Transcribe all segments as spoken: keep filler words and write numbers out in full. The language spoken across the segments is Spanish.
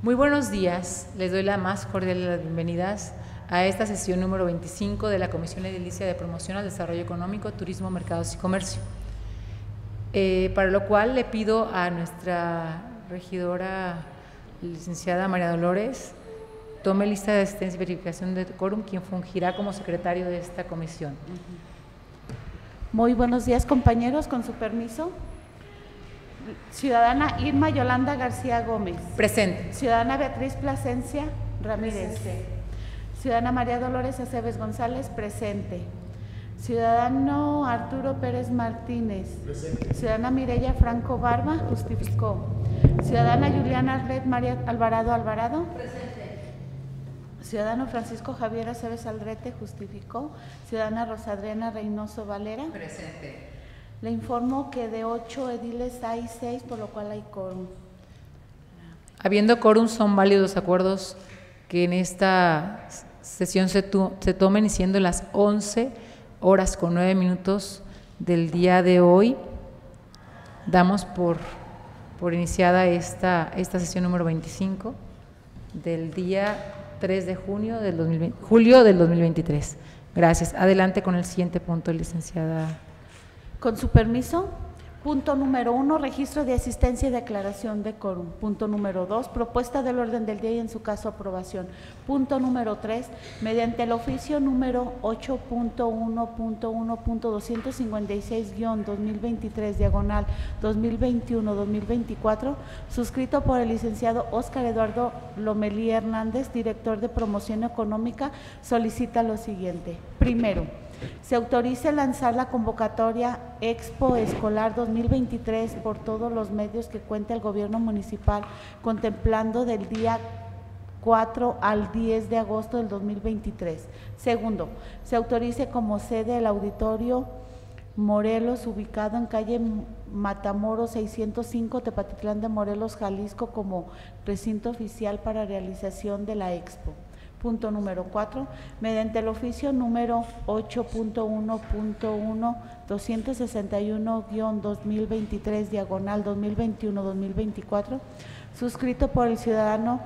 Muy buenos días, les doy la más cordial de las bienvenidas a esta sesión número veinticinco de la Comisión Edilicia de Promoción al Desarrollo Económico, Turismo, Mercados y Comercio, eh, para lo cual le pido a nuestra regidora, licenciada María Dolores, tome lista de asistencia y verificación de quórum, quien fungirá como secretario de esta comisión. Muy buenos días, compañeros, con su permiso. Ciudadana Irma Yolanda García Gómez. Presente. Ciudadana Beatriz Plasencia Ramírez. Presente. Ciudadana María Dolores Aceves González. Presente. Ciudadano Arturo Pérez Martínez. Presente. Ciudadana Mireya Franco Barba. Justificó. Ciudadana Juliana Arlet María Alvarado Alvarado. Presente. Ciudadano Francisco Javier Aceves Aldrete. Justificó. Ciudadana Rosadriana Reynoso Valera. Presente. Le informo que de ocho ediles hay seis, por lo cual hay quórum. Habiendo quórum, son válidos acuerdos que en esta sesión se, tu, se tomen, y siendo las once horas con nueve minutos del día de hoy, damos por, por iniciada esta, esta sesión número veinticinco del día tres de junio del dos mil veinte, julio del dos mil veintitrés. Gracias. Adelante con el siguiente punto, licenciada. Con su permiso, punto número uno, registro de asistencia y declaración de quórum. Punto número dos, propuesta del orden del día y en su caso aprobación. Punto número tres, mediante el oficio número ocho punto uno punto uno punto doscientos cincuenta y seis guión dos mil veintitrés diagonal dos mil veintiuno dos mil veinticuatro, suscrito por el licenciado Óscar Eduardo Lomelí Hernández, director de Promoción Económica, solicita lo siguiente. Primero, se autorice lanzar la convocatoria Expo Escolar dos mil veintitrés por todos los medios que cuenta el gobierno municipal, contemplando del día cuatro al diez de agosto del dos mil veintitrés. Segundo, se autorice como sede el auditorio Morelos, ubicado en calle Matamoros seiscientos cinco, Tepatitlán de Morelos, Jalisco, como recinto oficial para realización de la Expo. Punto número cuatro, mediante el oficio número ocho punto uno punto uno doscientos sesenta y uno guión dos mil veintitrés diagonal dos mil veintiuno dos mil veinticuatro, suscrito por el ciudadano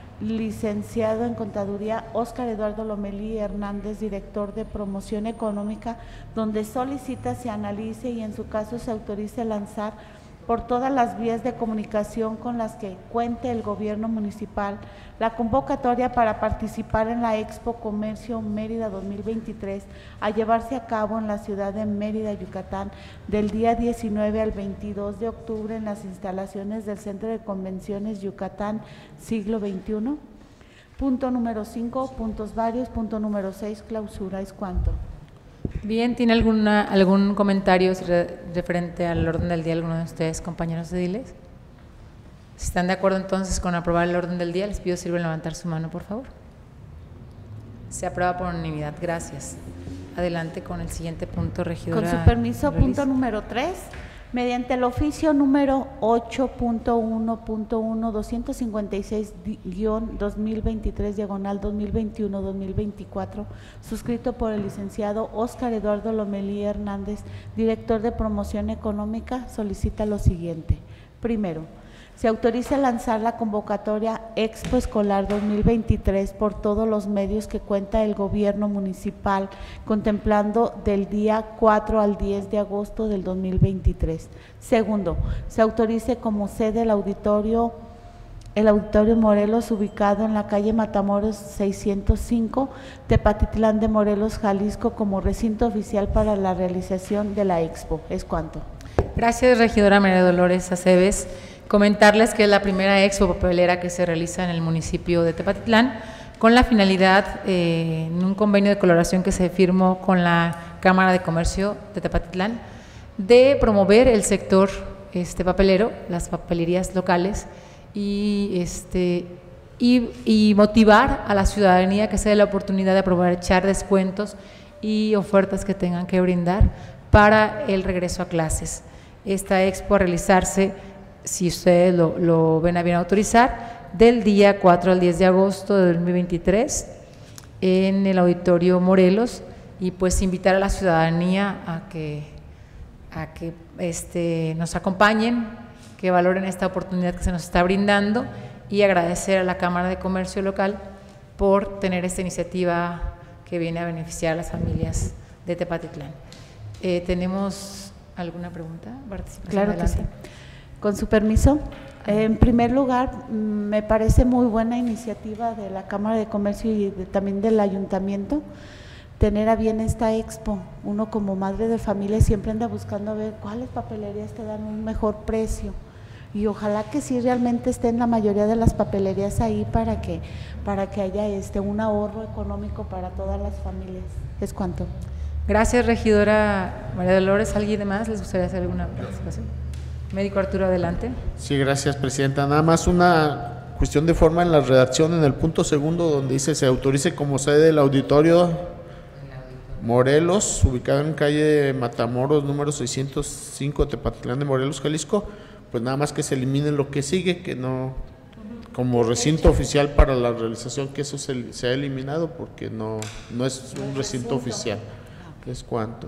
licenciado en Contaduría Óscar Eduardo Lomelí Hernández, director de Promoción Económica, donde solicita se analice y en su caso se autorice lanzar por todas las vías de comunicación con las que cuente el gobierno municipal la convocatoria para participar en la Expo Comercio Mérida dos mil veintitrés, a llevarse a cabo en la ciudad de Mérida, Yucatán, del día diecinueve al veintidós de octubre en las instalaciones del Centro de Convenciones Yucatán Siglo veintiuno. Punto número cinco, puntos varios. Punto número seis, clausura. ¿Es cuánto? Bien, ¿tiene alguna, algún comentario referente al orden del día alguno de ustedes, compañeros ediles? Si están de acuerdo entonces con aprobar el orden del día, les pido sirven levantar su mano, por favor. Se aprueba por unanimidad, gracias. Adelante con el siguiente punto, regidora. Con su permiso, Lolis. Punto número tres. Mediante el oficio número ocho punto uno punto uno doscientos cincuenta y seis guión dos mil veintitrés diagonal dos mil veintiuno dos mil veinticuatro, suscrito por el licenciado Óscar Eduardo Lomelí Hernández, director de Promoción Económica, solicita lo siguiente. Primero, se autoriza lanzar la convocatoria Expo Escolar dos mil veintitrés por todos los medios que cuenta el gobierno municipal, contemplando del día cuatro al diez de agosto del dos mil veintitrés. Segundo, se autorice como sede el auditorio, el auditorio Morelos, ubicado en la calle Matamoros seiscientos cinco, Tepatitlán de Morelos, Jalisco, como recinto oficial para la realización de la Expo. ¿Es cuánto? Gracias, regidora María Dolores Aceves. Comentarles que es la primera expo papelera que se realiza en el municipio de Tepatitlán, con la finalidad, eh, en un convenio de colaboración que se firmó con la Cámara de Comercio de Tepatitlán, de promover el sector este, papelero, las papelerías locales, y, este, y, y motivar a la ciudadanía que se dé la oportunidad de aprovechar descuentos y ofertas que tengan que brindar para el regreso a clases. Esta expo a realizarse, si ustedes lo, lo ven a bien autorizar, del día cuatro al diez de agosto de dos mil veintitrés en el Auditorio Morelos, y pues invitar a la ciudadanía a que, a que este, nos acompañen, que valoren esta oportunidad que se nos está brindando y agradecer a la Cámara de Comercio local por tener esta iniciativa que viene a beneficiar a las familias de Tepatitlán. Eh, ¿Tenemos alguna pregunta? Claro Adelante. que sí. Con su permiso. En primer lugar, me parece muy buena iniciativa de la Cámara de Comercio y de, también del Ayuntamiento tener a bien esta expo. Uno como madre de familia siempre anda buscando a ver cuáles papelerías te dan un mejor precio y ojalá que sí realmente estén la mayoría de las papelerías ahí para que, para que haya este, un ahorro económico para todas las familias. ¿Es cuánto? Gracias, regidora María Dolores. ¿Alguien más les gustaría hacer alguna participación? Médico Arturo, adelante. Sí, gracias, presidenta. Nada más una cuestión de forma en la redacción, en el punto segundo, donde dice se autorice como sede del auditorio Morelos, ubicado en calle Matamoros, número seiscientos cinco, Tepatitlán de Morelos, Jalisco. Pues nada más que se elimine lo que sigue, que no, como recinto oficial para la realización, que eso se, se ha eliminado porque no, no es un recinto oficial. ¿Es cuánto?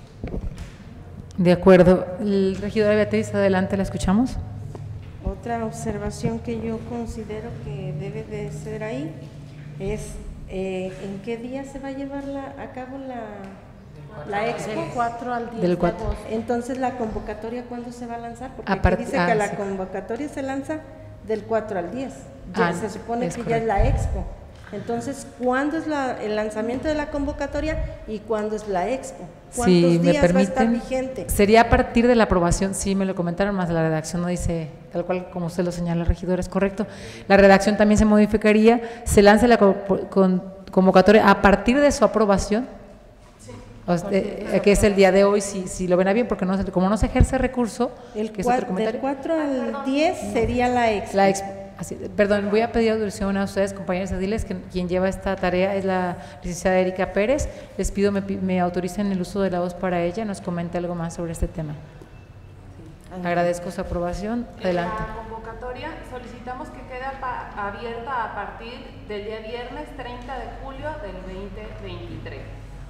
De acuerdo. El regidora Beatriz, adelante, la escuchamos. Otra observación que yo considero que debe de ser ahí es eh, ¿en qué día se va a llevar la, a cabo la, la expo? Del cuatro al diez Del de agosto. Entonces, ¿la convocatoria cuándo se va a lanzar? Porque Apart aquí dice ah, que la sí. convocatoria se lanza del cuatro al diez. Ya Ah, se supone es que correcto. ya es la expo. Entonces, ¿cuándo es la, el lanzamiento de la convocatoria y cuándo es la expo? ¿Cuántos Si me días va a estar permiten, vigente? sería a partir de la aprobación, sí, me lo comentaron, más la redacción no dice, tal cual como usted lo señala, regidor, es correcto. La redacción también se modificaría, se lanza la co con convocatoria a partir de su aprobación, sí, o sea, eh, que es el día de hoy, si, si lo ven a bien, porque no, como no se ejerce recurso, El que es otro cua del comentario. cuatro al diez sería la expo. La expo. Así, perdón, voy a pedir autorización a ustedes, compañeros ediles, que quien lleva esta tarea es la licenciada Erika Pérez. Les pido me, me autoricen el uso de la voz para ella, nos comente algo más sobre este tema. Sí. Agradezco su aprobación. Adelante. En la convocatoria solicitamos que quede abierta a partir del día viernes treinta de julio del veinte veintitrés.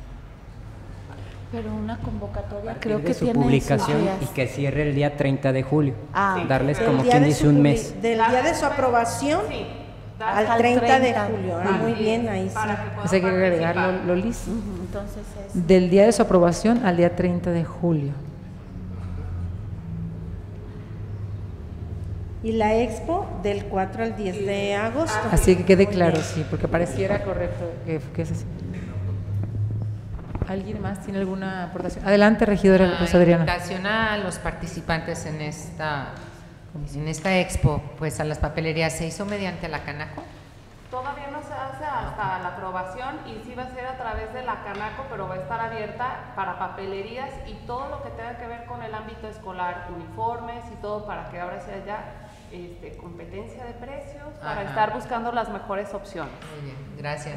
Pero una convocatoria creo de que su tiene publicación sus días. y que cierre el día treinta de julio. Ah, darles Del como día quien de dice su un publi- mes. Del día de su aprobación Sí, al al treinta de treinta. julio. Ah, Así muy es, bien, ahí sí. para que puedan Pues hay que agregarlo, participar. Lolis. Ujú, entonces es Del día de su aprobación al día treinta de julio. Y la expo del cuatro al diez de agosto. Así que quede Muy claro, bien. sí, porque pareciera correcto que, que es así. ¿Alguien más tiene alguna aportación? Adelante, regidora Rosa Adriana. Invitación a los participantes en esta, en esta expo, pues a las papelerías se hizo mediante la Canaco. Todavía no se hace hasta la aprobación y sí va a ser a través de la Canaco, pero va a estar abierta para papelerías y todo lo que tenga que ver con el ámbito escolar, uniformes y todo, para que ahora sea ya este, competencia de precios, para Ajá. estar buscando las mejores opciones. Muy bien, gracias.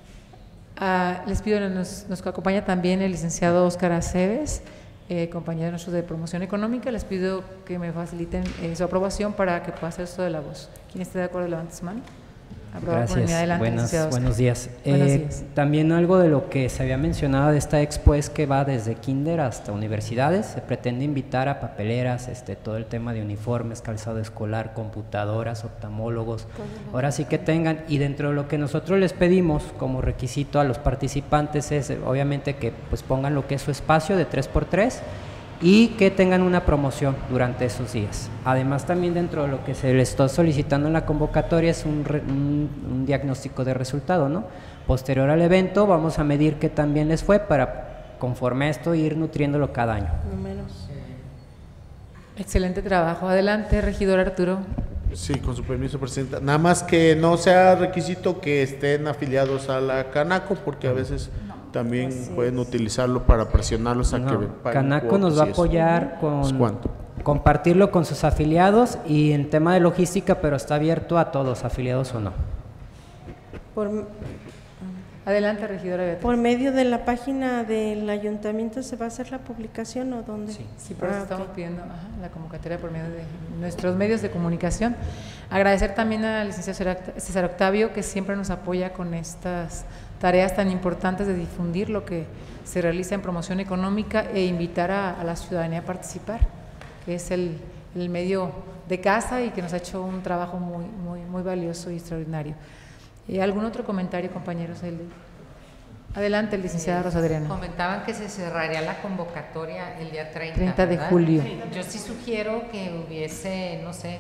Ah, les pido, nos, nos acompaña también el licenciado Óscar Aceves, eh, compañero nuestro de promoción económica. Les pido que me faciliten eh, su aprobación para que pueda hacer esto de la voz. ¿Quién esté de acuerdo, levante su mano? Aprobado por unanimidad. Gracias, Adelante, buenas, licenciado Óscar. buenos días. Buenos Eh, días. También algo de lo que se había mencionado de esta expo es que va desde kinder hasta universidades. Se pretende invitar a papeleras, este, todo el tema de uniformes, calzado escolar, computadoras, oftalmólogos. Ahora sí que tengan, y dentro de lo que nosotros les pedimos como requisito a los participantes es eh, obviamente que pues pongan lo que es su espacio de tres por tres y que tengan una promoción durante esos días. Además, también dentro de lo que se les está solicitando en la convocatoria es un, re, un, un diagnóstico de resultado, ¿no? Posterior al evento vamos a medir qué también les fue para, conforme a esto, ir nutriéndolo cada año. Números. Excelente trabajo. Adelante, regidor Arturo. Sí, con su permiso, presidenta. Nada más que no sea requisito que estén afiliados a la Canaco, porque a veces también Así pueden es. utilizarlo para presionarlos a No, que paguen Canaco nos cuotas va a y eso. apoyar ¿Es con cuánto? compartirlo con sus afiliados y en tema de logística, pero está abierto a todos, afiliados o no. Por, Adelante, regidora Beatriz. por medio de la página del ayuntamiento se va a hacer la publicación o dónde? Sí. Sí, por eso Ah, estamos ok. pidiendo ajá, la convocatoria por medio de nuestros medios de comunicación. Agradecer también al licenciado César Octavio, que siempre nos apoya con estas tareas tan importantes de difundir lo que se realiza en promoción económica e invitar a, a la ciudadanía a participar, que es el, el medio de casa y que nos ha hecho un trabajo muy, muy, muy valioso y extraordinario. ¿Y algún otro comentario, compañeros? Adelante, licenciada Rosa Adriana. Comentaban que se cerraría la convocatoria el día treinta, treinta de ¿verdad? julio. Yo sí sugiero que hubiese, no sé,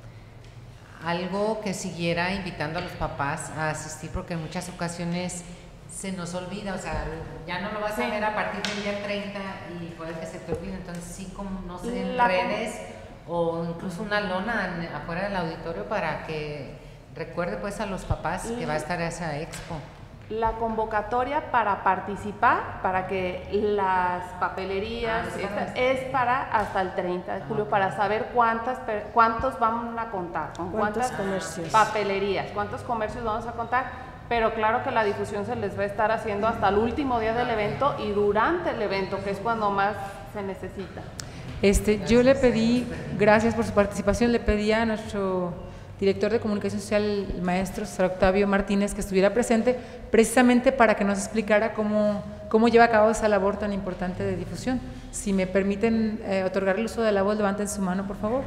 algo que siguiera invitando a los papás a asistir, porque en muchas ocasiones se nos olvida, o sea, ya no lo vas a ver a partir del día treinta y puede que se te olvide, entonces sí, como no sé, en redes o incluso una lona en, afuera del auditorio para que recuerde pues a los papás que va a estar esa expo. La convocatoria para participar, para que las papelerías, Ah, esta, es para hasta el treinta de julio, para saber cuántas, cuántos van a contar, con cuántas comercios? papelerías, cuántos comercios vamos a contar, pero claro que la difusión se les va a estar haciendo hasta el último día del evento y durante el evento, que es cuando más se necesita. Este, yo le pedí, gracias por su participación, le pedí a nuestro director de Comunicación Social, el maestro César Octavio Martínez, que estuviera presente precisamente para que nos explicara cómo, cómo lleva a cabo esa labor tan importante de difusión. Si me permiten eh, otorgar el uso de la voz, levanten su mano, por favor.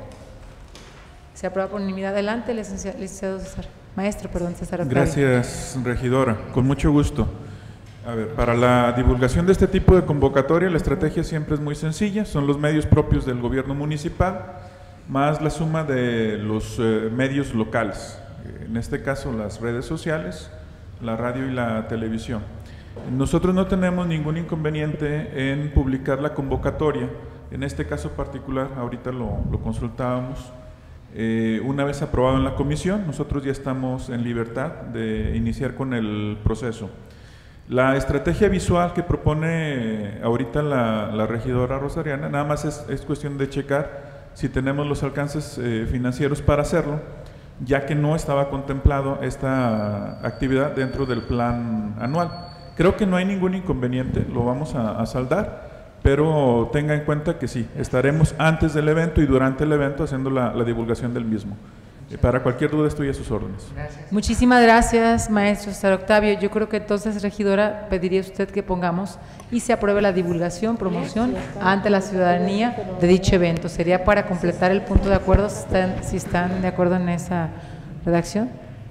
Se aprueba por unanimidad. Adelante, licenciado, licenciado César. Maestro, perdón, César Octavio. Gracias, regidora. Con mucho gusto. A ver, para la divulgación de este tipo de convocatoria, la estrategia siempre es muy sencilla. Son los medios propios del gobierno municipal, más la suma de los eh, medios locales, en este caso las redes sociales, la radio y la televisión. Nosotros no tenemos ningún inconveniente en publicar la convocatoria, en este caso particular, ahorita lo, lo consultábamos, eh, una vez aprobado en la comisión, nosotros ya estamos en libertad de iniciar con el proceso. La estrategia visual que propone ahorita la, la regidora Rosa Adriana, nada más es, es cuestión de checar si tenemos los alcances eh, financieros para hacerlo, ya que no estaba contemplado esta actividad dentro del plan anual. Creo que no hay ningún inconveniente, lo vamos a, a saldar, pero tenga en cuenta que sí, estaremos antes del evento y durante el evento haciendo la, la divulgación del mismo. Eh, para cualquier duda estoy a sus órdenes. Gracias. Muchísimas gracias, maestro César Octavio. Yo creo que entonces, regidora, pediría usted que pongamos y se apruebe la divulgación, promoción ante la ciudadanía de dicho evento. Sería para completar el punto de acuerdo, si están, si están de acuerdo en esa redacción.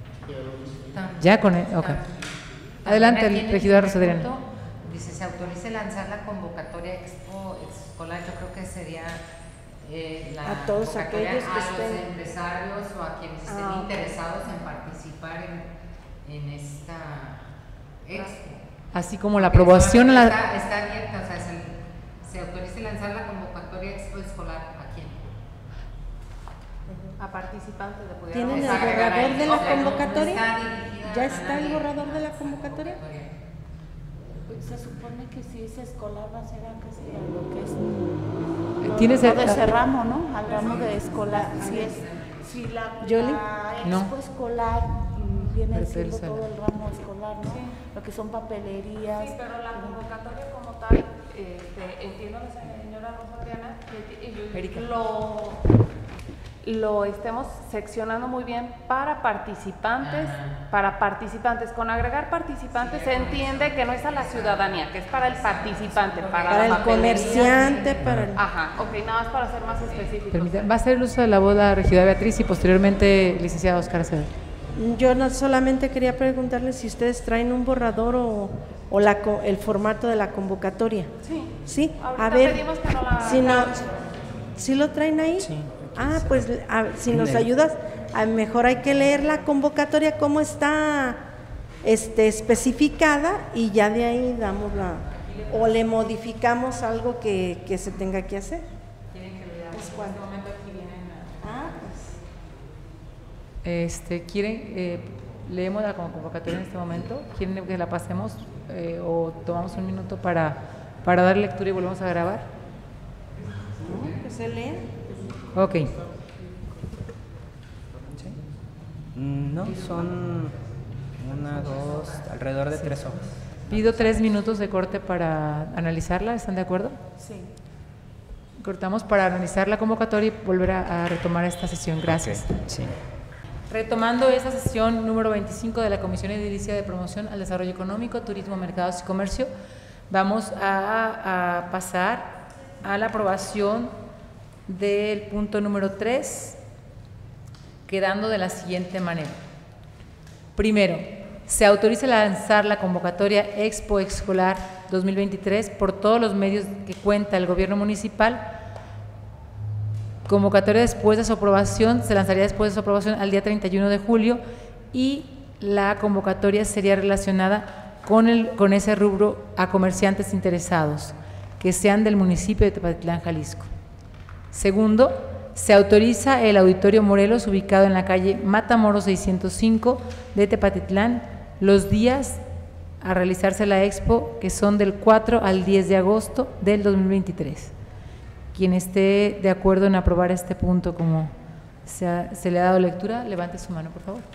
Ya con el, ok. Adelante, regidora Rosa Adriana. Dice, se autorice lanzar la convocatoria expo escolar, yo creo que sería eh, la A todos convocatoria aquellos que a los estén- empresarios o a quienes estén Ah, ok. interesados en participar en, en esta expo. Así como la aprobación a la… Está, está abierta, o sea, se, se autorice lanzar la convocatoria expo escolar, ¿a quién? A participantes de poder ¿Tienen el agregar borrador ahí, de la o sea, no- no convocatoria? está dirigida ¿Ya a está el nadie. borrador de la convocatoria? Pues se supone que si es escolar va a ser a casi a lo que es lo- ¿Tienes lo el- de ese ramo, ¿no? Al ramo de escolar. Si es, si la, Yoli. la No. expo escolar mm, viene siendo Pertenece a la- todo el ramo escolar, ¿no? Lo que son papelerías. Sí, pero la convocatoria como tal, este, entiendo la señora Rosa Adriana, que y- Erika. lo, lo estemos seccionando muy bien para participantes, para participantes. Con agregar participantes se entiende que no es a la ciudadanía, que es para el participante, para, Para la el papelería. comerciante, para el… Ajá, ok, nada más para ser más específicos. Permita- va a ser el uso de la voz la regidora Beatriz y posteriormente el licenciado Oscar Acevedo. Yo no solamente quería preguntarle si ustedes traen un borrador o, o la, co- el formato de la convocatoria. Sí. Sí, Ahorita a ver, pedimos que no la- si no, ¿sí lo traen ahí? Sí. Ah, pues a- si nos ayudas, a lo mejor hay que leer la convocatoria cómo está este, especificada y ya de ahí damos la, o le modificamos algo que, que se tenga que hacer. Pues, ¿cuál? Ah, pues. Este, ¿quieren, eh, leemos la convocatoria en este momento? ¿Quieren que la pasemos eh, o tomamos un minuto para, para dar lectura y volvemos a grabar? No, que se lee. Ok. Mm, No, son una, dos, alrededor de tres hojas. Pido tres minutos de corte para analizarla, ¿están de acuerdo? Sí. Cortamos para analizar la convocatoria y volver a, a retomar esta sesión. Gracias. Ok, sí. Retomando esta sesión número veinticinco de la Comisión Edilicia de Promoción al Desarrollo Económico, Turismo, Mercados y Comercio, vamos a, a pasar a la aprobación del punto número tres, quedando de la siguiente manera. Primero, se autoriza lanzar la convocatoria Expo Escolar dos mil veintitrés por todos los medios que cuenta el gobierno municipal. Convocatoria después de su aprobación, se lanzaría después de su aprobación al día treinta y uno de julio y la convocatoria sería relacionada con, el, con ese rubro a comerciantes interesados que sean del municipio de Tepatitlán, Jalisco. Segundo, se autoriza el Auditorio Morelos, ubicado en la calle Matamoros seiscientos cinco de Tepatitlán, los días a realizarse la expo, que son del cuatro al diez de agosto del dos mil veintitrés. Quien esté de acuerdo en aprobar este punto como se, ha, se le ha dado lectura, levante su mano, por favor.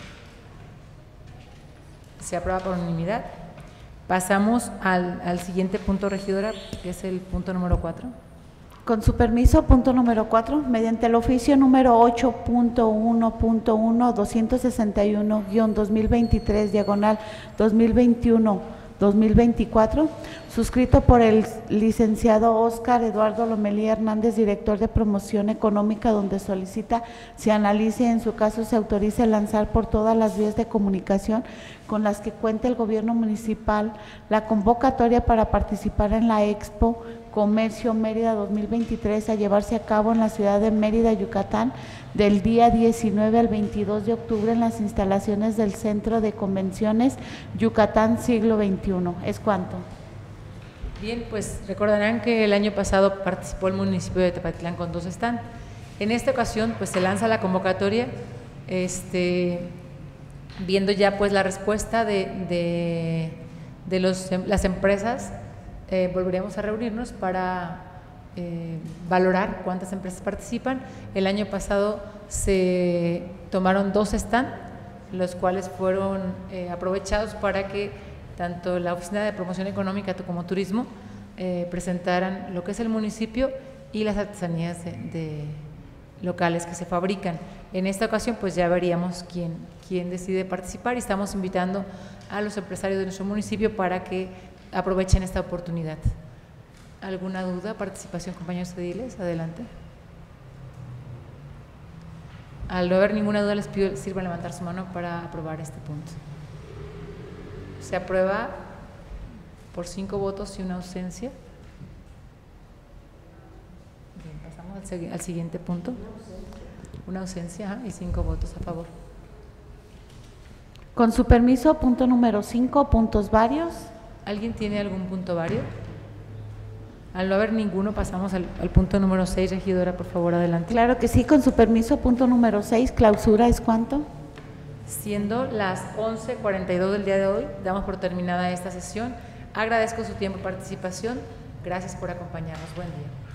Se aprueba por unanimidad. Pasamos al, al siguiente punto, regidora, que es el punto número cuatro. Con su permiso, punto número cuatro, mediante el oficio número ocho punto uno punto uno doscientos sesenta y uno guión dos mil veintitrés diagonal dos mil veintiuno dos mil veinticuatro, suscrito por el licenciado Óscar Eduardo Lomelí Hernández, director de promoción económica, donde solicita se analice y en su caso se autorice lanzar por todas las vías de comunicación con las que cuenta el gobierno municipal la convocatoria para participar en la Expo Comercio Mérida dos mil veintitrés a llevarse a cabo en la ciudad de Mérida, Yucatán, del día diecinueve al veintidós de octubre en las instalaciones del Centro de Convenciones Yucatán Siglo veintiuno. ¿Es cuánto? Bien, pues recordarán que el año pasado participó el municipio de Tepatitlán con dos stands. En esta ocasión, pues se lanza la convocatoria, este, viendo ya pues la respuesta de, de, de los, las empresas. Eh, volveremos a reunirnos para eh, valorar cuántas empresas participan. El año pasado se tomaron dos stands, los cuales fueron eh, aprovechados para que tanto la Oficina de Promoción Económica como Turismo eh, presentaran lo que es el municipio y las artesanías de, de locales que se fabrican. En esta ocasión pues ya veríamos quién, quién decide participar y estamos invitando a los empresarios de nuestro municipio para que aprovechen esta oportunidad. ¿Alguna duda? ¿Participación, compañeros ediles? Adelante. Al no haber ninguna duda, les pido sirvan levantar su mano para aprobar este punto. Se aprueba por cinco votos y una ausencia. Bien, pasamos al, segui al siguiente punto. Una ausencia y cinco votos a favor. Con su permiso, punto número cinco, puntos varios. ¿Alguien tiene algún punto vario? Al no haber ninguno, pasamos al, al punto número seis, regidora, por favor, adelante. Claro que sí, con su permiso, punto número seis, clausura, ¿es cuánto? Siendo las once cuarenta y dos del día de hoy, damos por terminada esta sesión. Agradezco su tiempo y participación. Gracias por acompañarnos. Buen día.